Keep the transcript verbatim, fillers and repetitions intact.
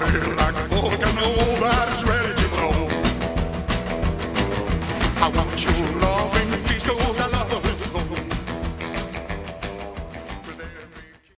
feel like a volcano that is ready to blow. I want your loving, please, 'cause I